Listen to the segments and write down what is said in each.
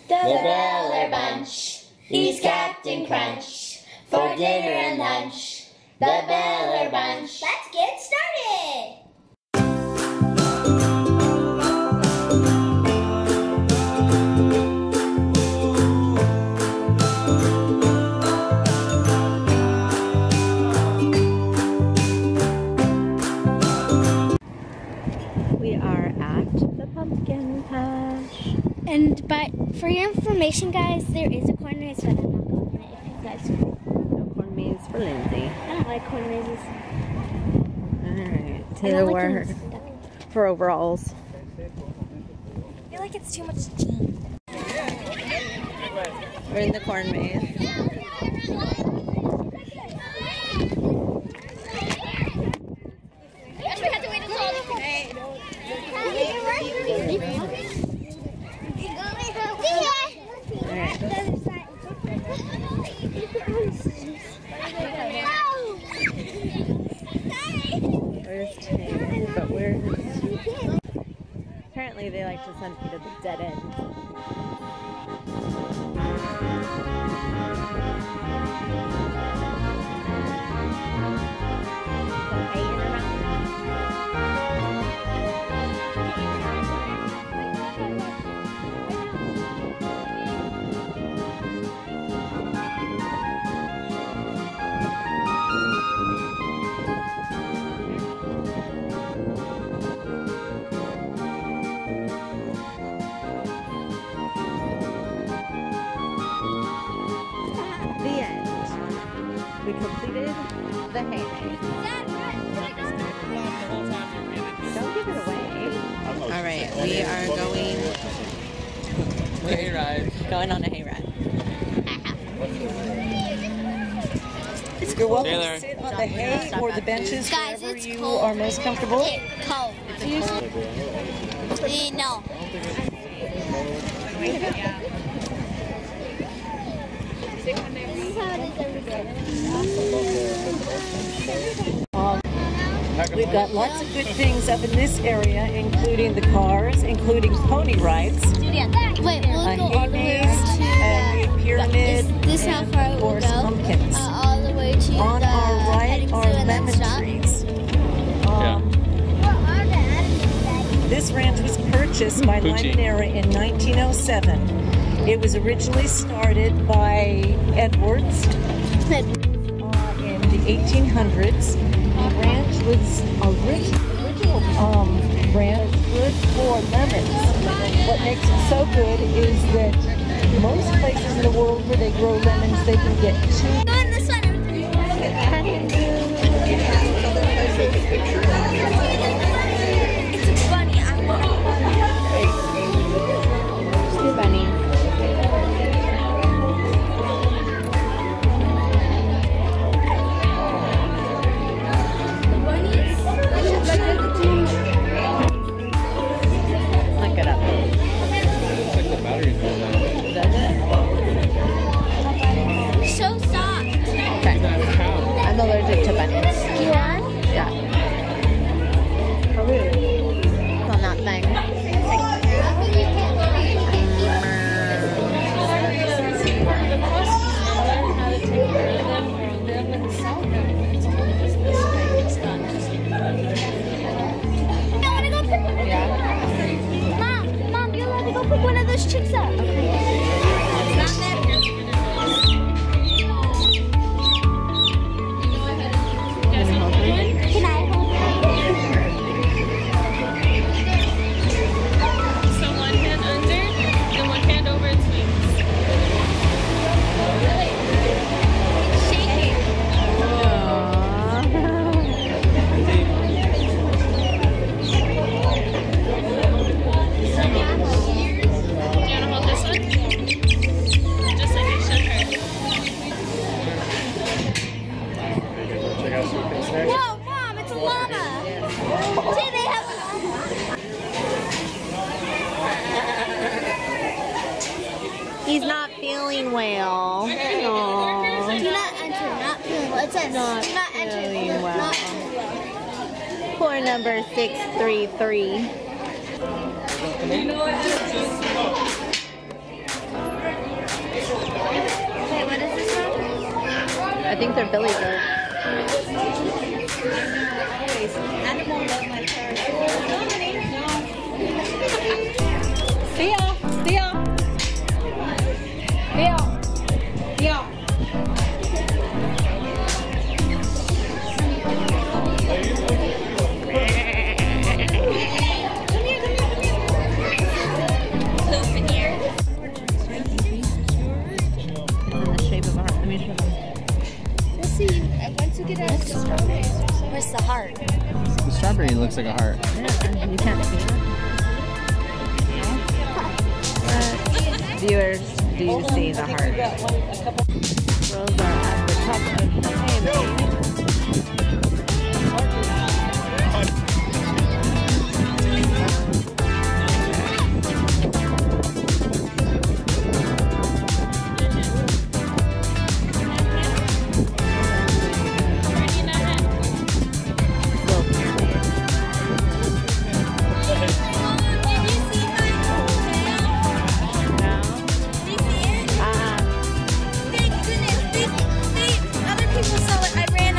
The Beller Bunch. He's Captain Crunch for dinner and lunch. The Beller Bunch. Let's get started. We are at the pumpkin patch. But for your information, guys, there is a corn maze, but I'm not going in it if you guys. No corn maze for Lindsay. I don't like corn mazes. Alright, Taylor wore her overalls. I feel like it's too much jeans. We're in the corn maze. Where's Taylor? But where's... Apparently they like to send me to the dead end. We completed the hay. Don't give it away. Alright, we are going going on a hayride. You're welcome to sit on the hay or the benches, Guys, wherever it's you cold. are most comfortable. It's cold. No. We've got lots of good things up in this area, including the cars, including pony rides, Wait, we'll a go all hay the way maze, to a pyramid, Is this how and far of it will course go? pumpkins. All the way to On the our right heading are to and then lemon stop? trees. This ranch was purchased by Limoneira in 1907. It was originally started by Edwards in the 1800s. The ranch was original ranch good for lemons. What makes it so good is that most places in the world where they grow lemons, they can get two. Go in this one. It's a bunny. Two bunnies. Look it up. Looks like the battery's going out. Does it? So soft. Okay. I'm allergic to bunnies. You are? Yeah. Oh, really? On that thing. Mom, you're allowed to go pick one of those chicks up. It's not there. Can I hold it? So one hand under and one hand over its wings. Shake it. Do you want to hold this one? Just like you shook her. Check out some things there. Whoa, Mom, it's a llama. See, they have He's not feeling well. Aww. do not enter, not feeling well. It says Not do not enter. feeling well. Not feeling well. Poor number 633. I think they're Billy Goat. Where's the heart? The strawberry looks like a heart. Yeah, you can't see it. Viewers, do you see the heart? Those are at the top of the table. Other people saw it. I ran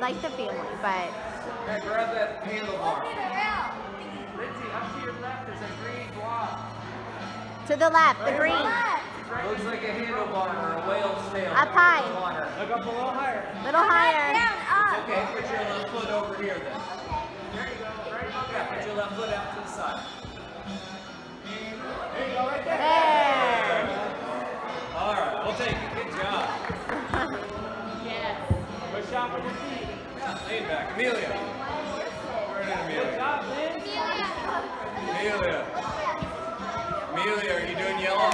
like the family, but... Yeah, grab that handlebar. Lindsay, up to your left, there's a green block. To the left, the green. Looks like a handlebar or a whale's tail. Up high. Look up a little higher. Little higher. Okay, put your left foot over here then. There you go, right above that. Put your left foot out to the side. There you go, right there. There. All right, we'll take it. Good job. Yes. Push out with your feet. Yeah, lean back. Amelia. Where did Amelia? Good job, Lynn. Amelia. Amelia, are you doing yellow?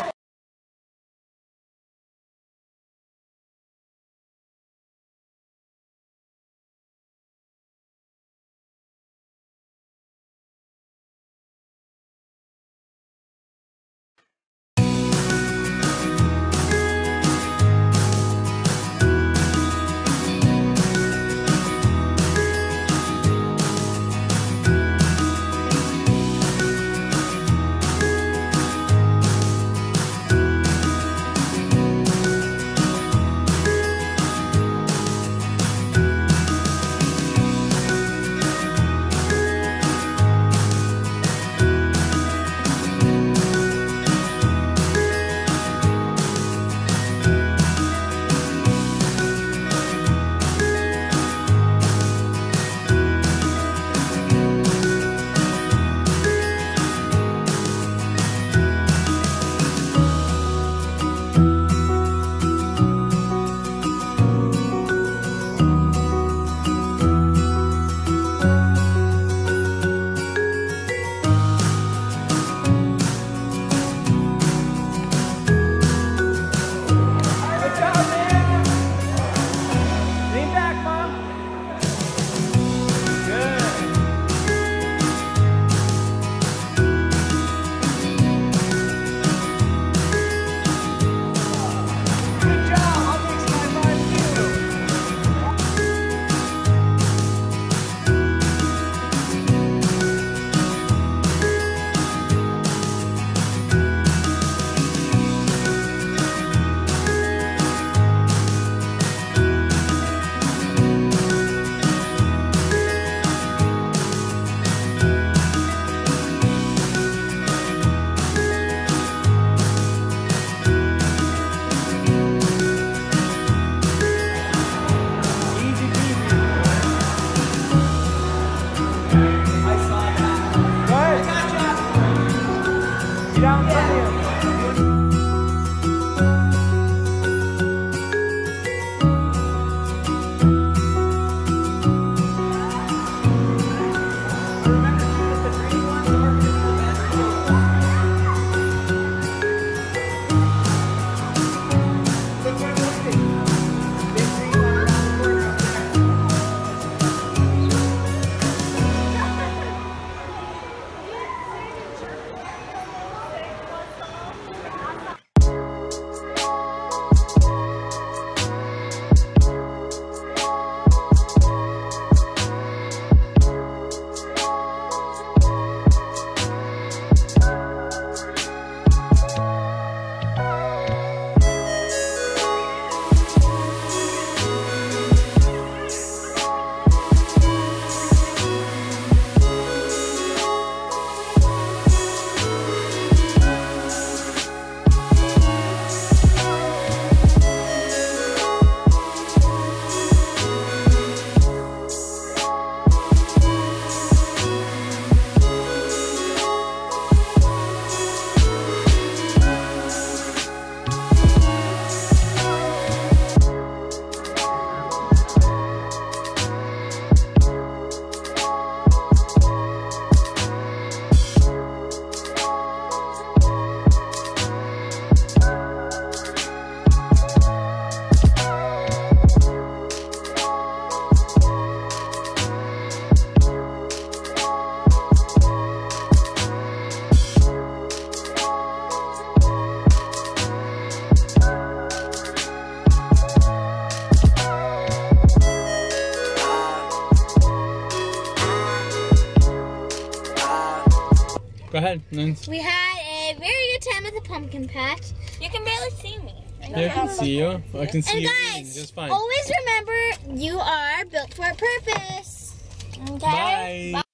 Go ahead, Linz. We had a very good time at the pumpkin patch. You can barely see me. Yeah, I can see you. I can see And you guys, just fine. always remember you are built for a purpose. Okay? Bye.